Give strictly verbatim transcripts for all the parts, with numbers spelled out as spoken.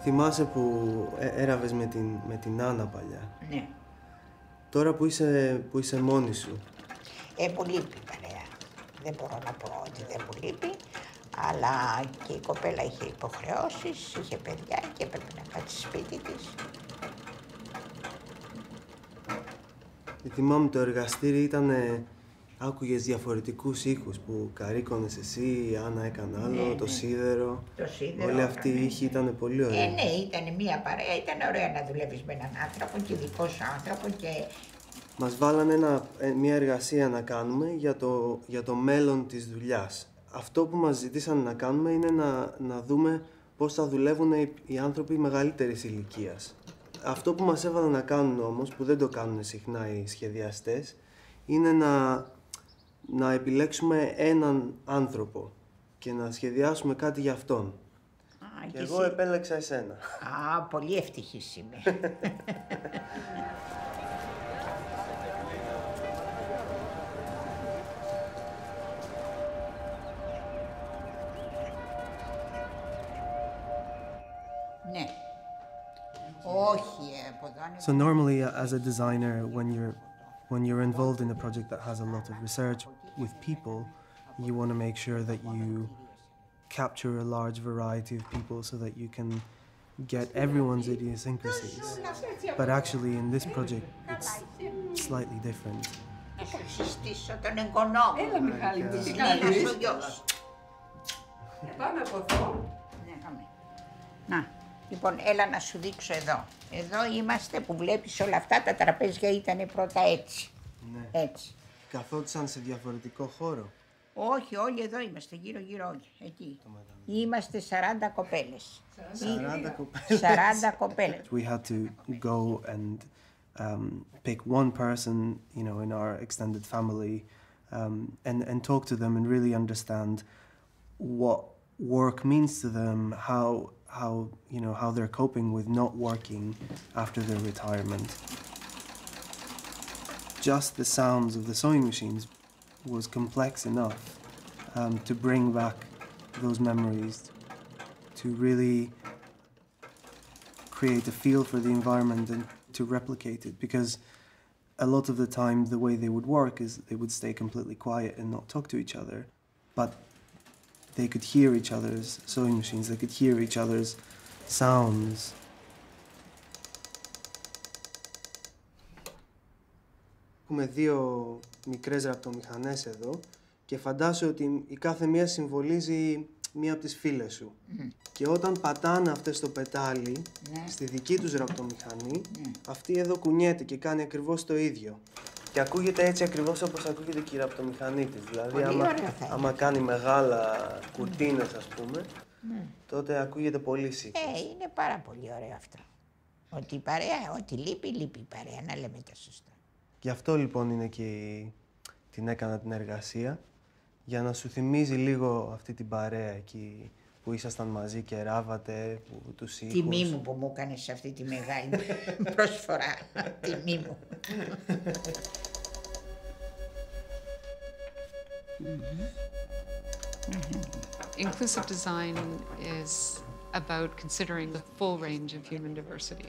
Θυμάσαι που έραβες με την, με την Άννα παλιά. Ναι. Τώρα που είσαι, που είσαι μόνη σου. Ε, μου λείπει παρέα. Δεν μπορώ να πω ότι δεν μου λείπει, αλλά και η κοπέλα είχε υποχρεώσεις, είχε παιδιά και έπρεπε να κάτσει σπίτι της. Και θυμάμαι το εργαστήρι ήταν, άκουγες διαφορετικούς ήχους που καρύκωνες εσύ, η Άννα έκανε άλλο, Ναι, το ναι. σίδερο. Το σίδερο. Όλοι αυτοί οι ήχοι ήταν πολύ ωραίοι. Ε, ναι, ήταν μια παρέα, ήταν ωραία να δουλεύεις με έναν άνθρωπο και δικό σου άνθρωπο και... Μας βάλανε ένα, μια εργασία να κάνουμε για το, για το μέλλον της δουλειάς. Αυτό που μας ζητήσανε να κάνουμε είναι να, να δούμε πώς θα δουλεύουν οι, οι άνθρωποι μεγαλύτερης ηλικίας. Αυτό που μας έβαλαν να κάνουν όμως, που δεν το κάνουν συχνά οι σχεδιαστές, είναι να, να επιλέξουμε έναν άνθρωπο και να σχεδιάσουμε κάτι για αυτόν. Α, και, και εγώ εσύ... επέλεξα εσένα. Α, πολύ ευτυχής είμαι. Ναι. Όχι, από εδώ... So normally, as a designer, when you're when you're involved in a project that has a lot of research with people, you want to make sure that you capture a large variety of people so that you can get everyone's idiosyncrasies. But actually, in this project, it's slightly different. Να σου συστήσω τον εγγονό μου. Έλα, Μιχάλη, τι Της κάνεις? Νίνας ο γιος. Πάμε από εδώ. Ναι, πάμε. Να, λοιπόν, έλα να σου δείξω εδώ. Εδώ είμαστε που βλέπεις όλα αυτά, τα τραπέζια ήταν πρώτα έτσι. Ναι. Έτσι. Καθόντουσαν σε διαφορετικό χώρο. Όχι, όλοι εδώ είμαστε, γύρω-γύρω όλοι. Εκεί. Είμαστε σαράντα κοπέλες. σαράντα κοπέλες. σαράντα κοπέλες. We had to go and um, pick one person, you know, in our extended family, um, and and talk to them and really understand what work means to them, how how you know how they're coping with not working after their retirement. Just the sounds of the sewing machines was complex enough um, to bring back those memories, to really create a feel for the environment and to replicate it, because a lot of the time the way they would work is they would stay completely quiet and not talk to each other, but they could hear each other's sewing machines, they could hear each other's sounds. Έχουμε δύο μικρές ραπτομηχανές εδώ και φαντάσου ότι η κάθε μία συμβολίζει μία από τις φίλες σου. Mm. Και όταν πατάνε αυτές το πετάλι, Ναι. στη δική τους ραπτομηχανή, Ναι. αυτή εδώ κουνιέται και κάνει ακριβώς το ίδιο. Και ακούγεται έτσι ακριβώς όπως ακούγεται και η ραπτομηχανή της. Δηλαδή, Πολύ άμα, ωραία θα είναι. άμα κάνει μεγάλα κουρτίνες, ας πούμε, Ναι. τότε ακούγεται πολύ σίγουρα. Ε, είναι πάρα πολύ ωραίο αυτό. Ότι η παρέα, ό,τι λείπει, λείπει η παρέα, να λέμε τα σωστά. Γι' αυτό λοιπόν είναι και η... την έκανα την εργασία, για να σου θυμίζει λίγο αυτή την παρέα εκεί που ήσασταν μαζί και ράβατε, που τους ήχους. Τιμή μου που μου έκανες αυτή τη μεγάλη προσφορά. Τιμή μου. Inclusive design is about considering the full range of human diversity.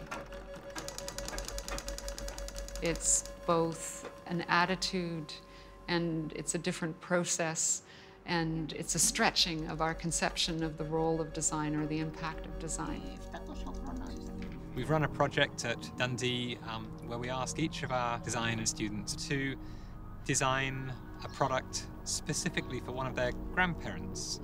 It's both an attitude and it's a different process, and it's a stretching of our conception of the role of design or the impact of design. We've run a project at Dundee um, where we asked each of our design students to design a product specifically for one of their grandparents.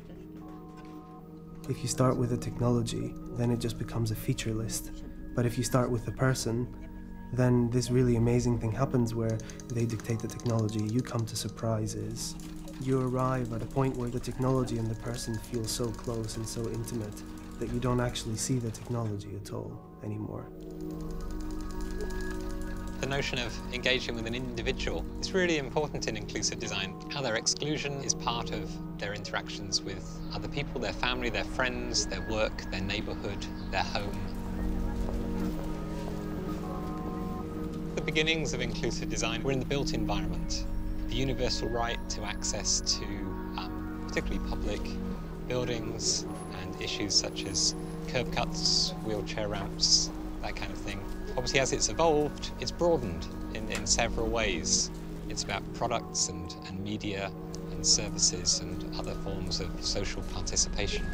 If you start with a technology, then it just becomes a feature list. But if you start with the person, then this really amazing thing happens where they dictate the technology, you come to surprises. You arrive at a point where the technology and the person feel so close and so intimate that you don't actually see the technology at all anymore. The notion of engaging with an individual is really important in inclusive design. How their exclusion is part of their interactions with other people, their family, their friends, their work, their neighborhood, their home. The beginnings of inclusive design were in the built environment. The universal right to access to um, particularly public buildings and issues such as curb cuts, wheelchair ramps, that kind of thing. Obviously, as it's evolved, it's broadened in, in several ways. It's about products and, and media and services and other forms of social participation.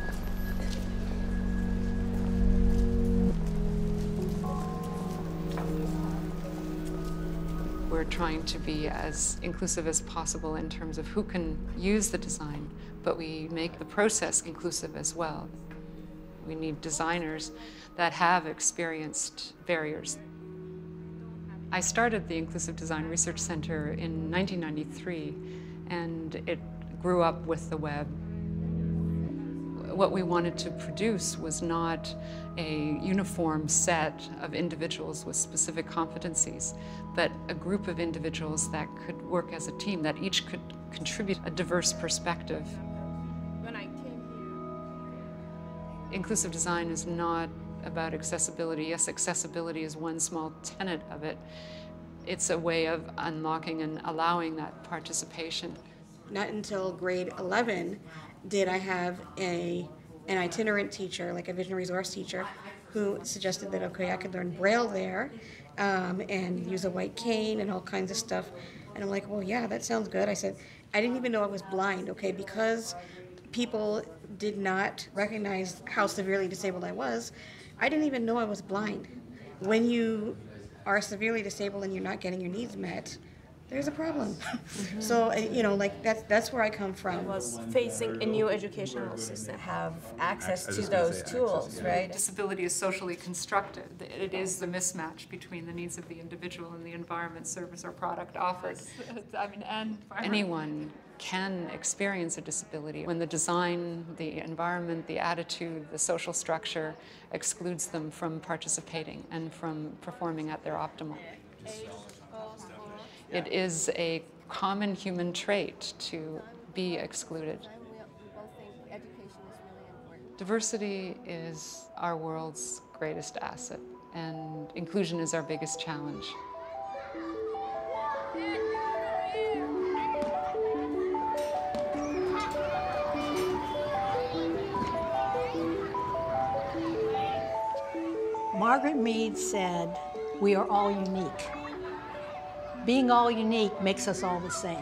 We're trying to be as inclusive as possible in terms of who can use the design, but we make the process inclusive as well. We need designers that have experienced barriers. I started the Inclusive Design Research Center in nineteen ninety-three, and it grew up with the web. What we wanted to produce was not a uniform set of individuals with specific competencies, but a group of individuals that could work as a team, that each could contribute a diverse perspective. When I came here, Inclusive design is not about accessibility. Yes, accessibility is one small tenet of it. It's a way of unlocking and allowing that participation. not until grade eleven did I have a an itinerant teacher, like a vision resource teacher, who suggested that, okay, I could learn Braille there um, and use a white cane and all kinds of stuff. And I'm like, well, yeah, that sounds good. I said, I didn't even know I was blind, okay, because people did not recognize how severely disabled I was. I didn't even know I was blind. When you are severely disabled and you're not getting your needs met, there's a problem. Mm-hmm. So, you know, like that's that's where I come from. Was facing a new educational system, have access to those tools, right? Disability is socially constructed. It is the mismatch between the needs of the individual and the environment, service, or product offered. I mean, and anyone can experience a disability when the design, the environment, the attitude, the social structure excludes them from participating and from performing at their optimal. It is a common human trait to be excluded. Diversity is our world's greatest asset, and inclusion is our biggest challenge. Margaret Mead said, "We are all unique. Being all unique makes us all the same.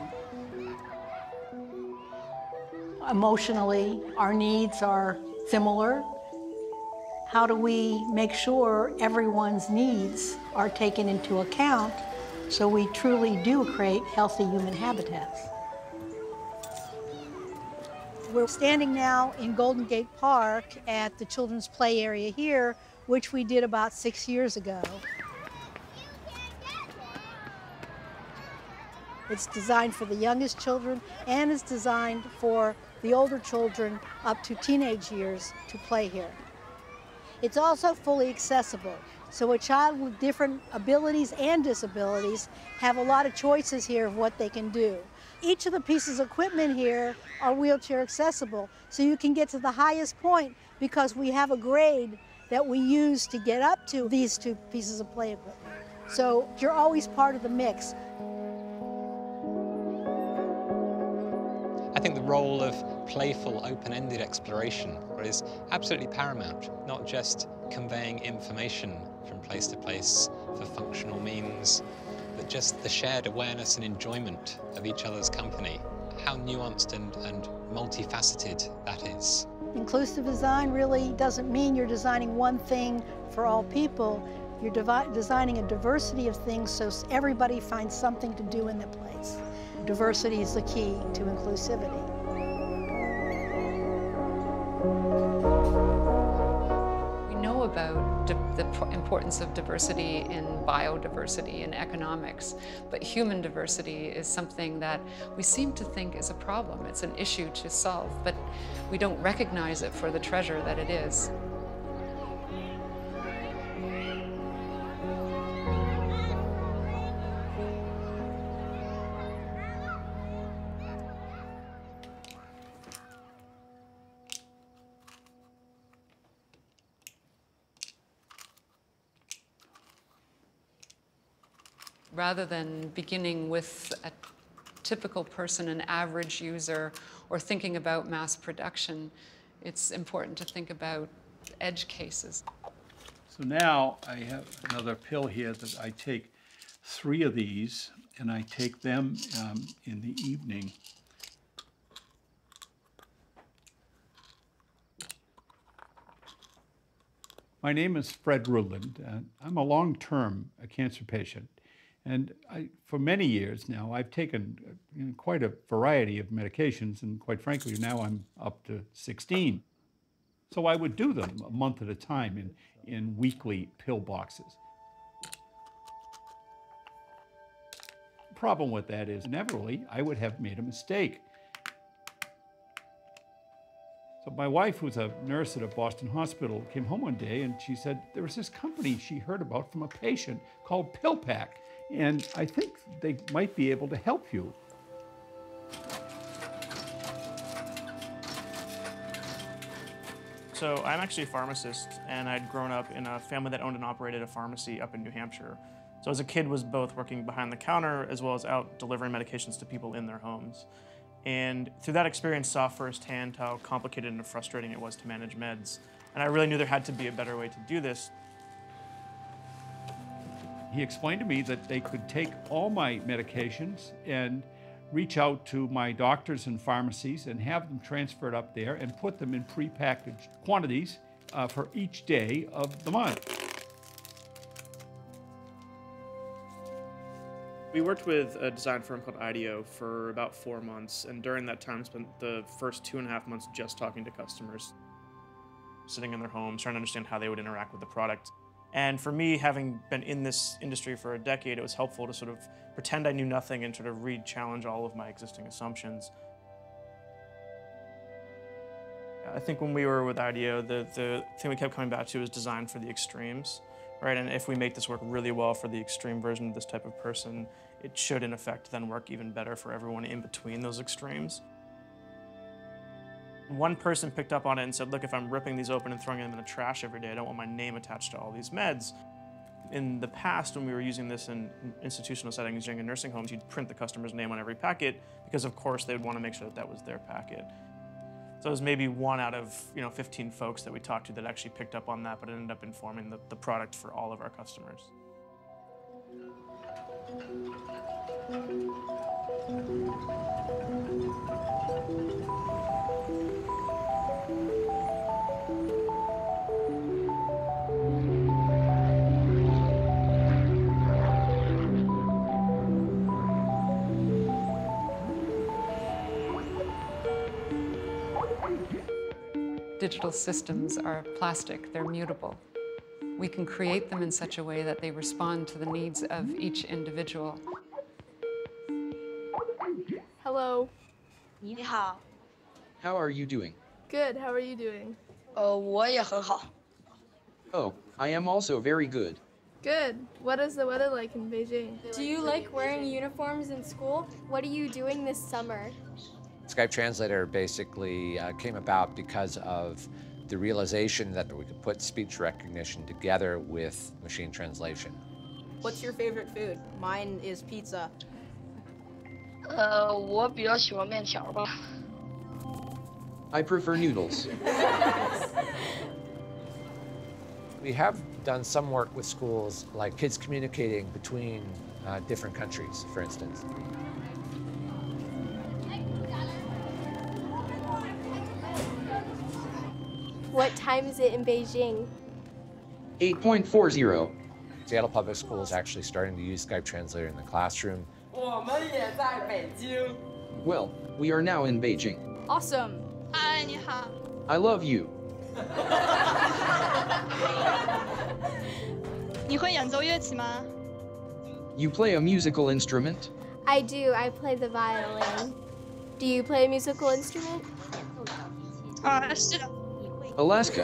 Emotionally, our needs are similar. How do we make sure everyone's needs are taken into account so we truly do create healthy human habitats?" We're standing now in Golden Gate Park at the children's play area here, which we did about six years ago. It's designed for the youngest children, and it's designed for the older children up to teenage years to play here. It's also fully accessible, so a child with different abilities and disabilities have a lot of choices here of what they can do. Each of the pieces of equipment here are wheelchair accessible, so you can get to the highest point because we have a grade that we use to get up to these two pieces of play equipment. So you're always part of the mix. I think the role of playful, open-ended exploration is absolutely paramount, not just conveying information from place to place for functional means, but just the shared awareness and enjoyment of each other's company, how nuanced and, and multifaceted that is. Inclusive design really doesn't mean you're designing one thing for all people. You're designing a diversity of things so everybody finds something to do in their place. Diversity is the key to inclusivity. We know about the importance of diversity in biodiversity and economics, but human diversity is something that we seem to think is a problem. It's an issue to solve, but we don't recognize it for the treasure that it is. Rather than beginning with a typical person, an average user, or thinking about mass production, it's important to think about edge cases. So now I have another pill here that I take three of these, and I take them um, in the evening. My name is Fred Rudland, and I'm a long-term cancer patient. And I, for many years now, I've taken uh, you know, quite a variety of medications, and quite frankly, now I'm up to sixteen. So I would do them a month at a time in, in weekly pill boxes. The problem with that is, inevitably, I would have made a mistake. So my wife, who's a nurse at a Boston hospital, came home one day and she said there was this company she heard about from a patient called PillPack, and I think they might be able to help you. So I'm actually a pharmacist, and I'd grown up in a family that owned and operated a pharmacy up in New Hampshire. So as a kid, was both working behind the counter as well as out delivering medications to people in their homes. And through that experience, saw firsthand how complicated and frustrating it was to manage meds. And I really knew there had to be a better way to do this. He explained to me that they could take all my medications and reach out to my doctors and pharmacies and have them transferred up there and put them in prepackaged quantities uh, for each day of the month. We worked with a design firm called IDEO for about four months, and during that time spent the first two and a half months just talking to customers, sitting in their homes, trying to understand how they would interact with the product. And for me, having been in this industry for a decade, it was helpful to sort of pretend I knew nothing and sort of re-challenge all of my existing assumptions. I think when we were with IDEO, the, the thing we kept coming back to was design for the extremes, right? And if we make this work really well for the extreme version of this type of person, it should, in effect, then work even better for everyone in between those extremes. One person picked up on it and said, look, if I'm ripping these open and throwing them in the trash every day, I don't want my name attached to all these meds. In the past, when we were using this in institutional settings, during in nursing homes, you'd print the customer's name on every packet because, of course, they would want to make sure that that was their packet. So it was maybe one out of you know, fifteen folks that we talked to that actually picked up on that, but it ended up informing the, the product for all of our customers. Digital systems are plastic, they're mutable. We can create them in such a way that they respond to the needs of each individual. Hello. 你好. How are you doing? Good, how are you doing? 呃，我也很好. Oh, I am also very good. Good. What is the weather like in Beijing? Do you like wearing uniforms in school? What are you doing this summer? Skype Translator basically uh, came about because of the realization that we could put speech recognition together with machine translation. What's your favorite food? Mine is pizza. 呃，我比较喜欢面条吧. I prefer noodles. We have done some work with schools, like kids communicating between uh, different countries, for instance. What time is it in Beijing? eight point four zero. Seattle Public Schools is actually starting to use Skype Translator in the classroom. 我们也在北京. Well, we are now in Beijing. Awesome. 嗨，你好. I love you. 你会演奏乐器吗? You play a musical instrument? I do. I play the violin. Do you play a musical instrument? 啊，是的. Alaska.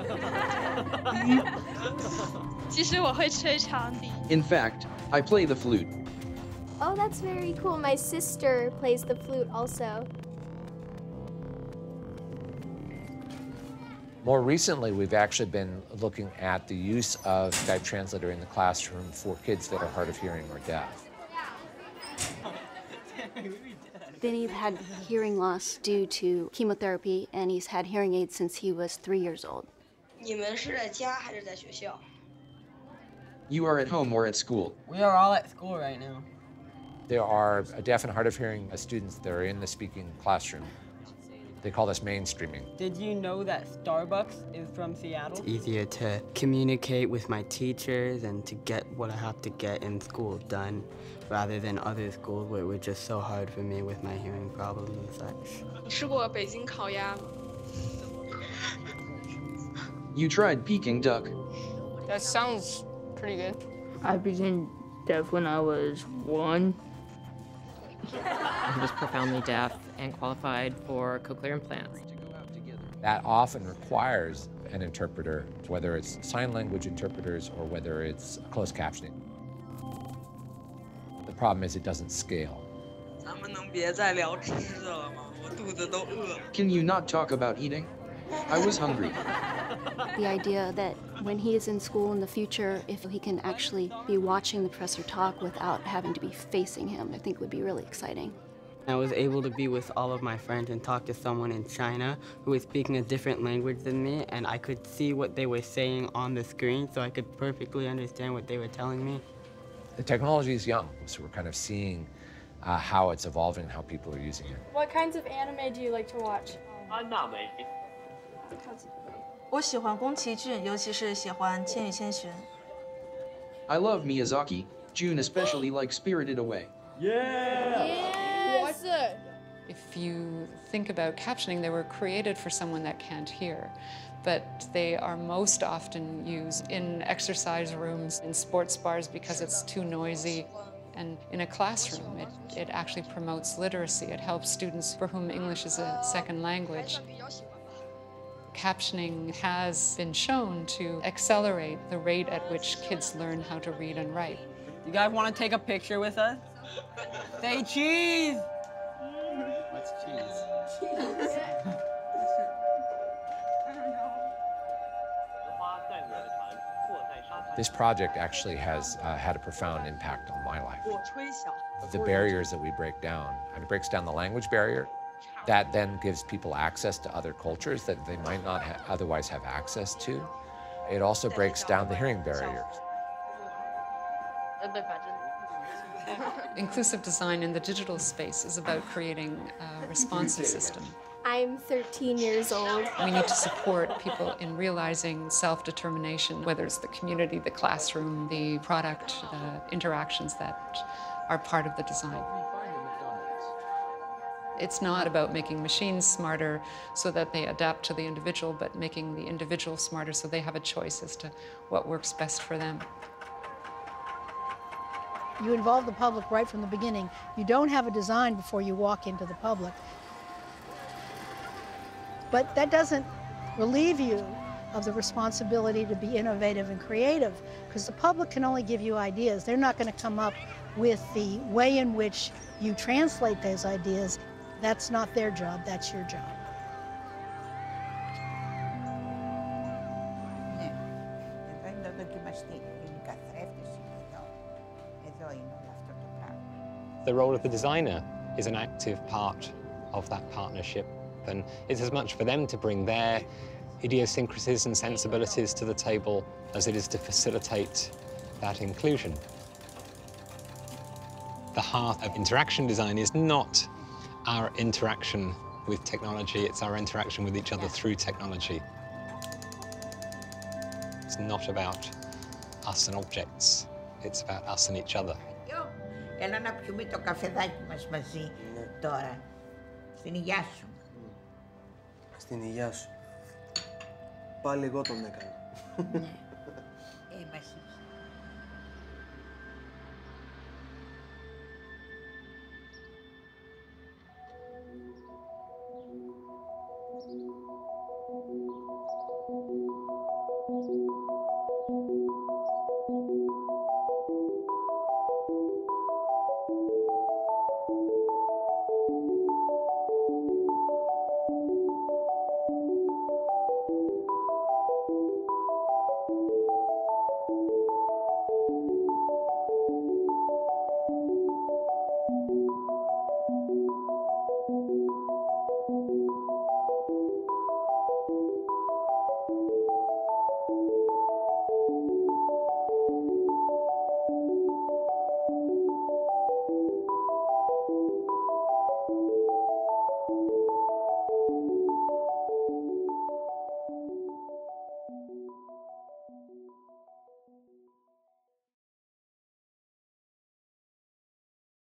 其实我会吹长笛. In fact, I play the flute. Oh, that's very cool. My sister plays the flute also. More recently, we've actually been looking at the use of Skype Translator in the classroom for kids that are hard of hearing or deaf. Vinny had hearing loss due to chemotherapy, and he's had hearing aids since he was three years old. 你们是在家还是在学校? You are at home or at school. We are all at school right now. There are deaf and hard of hearing students that are in the speaking classroom. They call this mainstreaming. Did you know that Starbucks is from Seattle? It's easier to communicate with my teachers and to get what I have to get in school done, rather than other schools where it was just so hard for me with my hearing problems and such. 你吃过北京烤鸭吗? You tried Peking duck. That sounds pretty good. I became deaf when I was one. He was profoundly deaf and qualified for cochlear implants. That often requires an interpreter, whether it's sign language interpreters or whether it's closed captioning. The problem is it doesn't scale. 咱们能别再聊吃的了吗？我肚子都饿了。 Can you not talk about eating? I was hungry. The idea that when he is in school in the future, if he can actually be watching the professor talk without having to be facing him, I think would be really exciting. I was able to be with all of my friends and talk to someone in China who was speaking a different language than me, and I could see what they were saying on the screen, so I could perfectly understand what they were telling me. The technology is young, so we're kind of seeing uh, how it's evolving and how people are using it. What kinds of anime do you like to watch? 安娜美。 我喜欢宫崎骏，尤其是喜欢《千与千寻》。 I love Miyazaki. June especially likes Spirited Away. Yeah! What's it? If you think about captioning, they were created for someone that can't hear, but they are most often used in exercise rooms, in sports bars because it's too noisy. And in a classroom, it, it actually promotes literacy. It helps students for whom English is a second language. Captioning has been shown to accelerate the rate at which kids learn how to read and write. You guys want to take a picture with us? Say cheese! What's cheese? This project actually has uh, had a profound impact on my life. The barriers that we break down, it breaks down the language barrier. That then gives people access to other cultures that they might not ha otherwise have access to. It also breaks down the hearing barriers. Inclusive design in the digital space is about creating a responsive system. I'm thirteen years old. We need to support people in realizing self-determination, whether it's the community, the classroom, the product, the interactions that are part of the design. It's not about making machines smarter so that they adapt to the individual, but making the individual smarter so they have a choice as to what works best for them. You involve the public right from the beginning. You don't have a design before you walk into the public. But that doesn't relieve you of the responsibility to be innovative and creative, because the public can only give you ideas. They're not going to come up with the way in which you translate those ideas. That's not their job, that's your job. The role of the designer is an active part of that partnership, and it's as much for them to bring their idiosyncrasies and sensibilities to the table as it is to facilitate that inclusion. The heart of interaction design is not our interaction with technology, it's our interaction with each other through technology. It's not about us and objects, it's about us and each other. Έλα να πιούμε το καφεδάκι μας μαζί τώρα. Στην υγειά σου. Στην υγειά σου. Πάλι εγώ τον έκανα.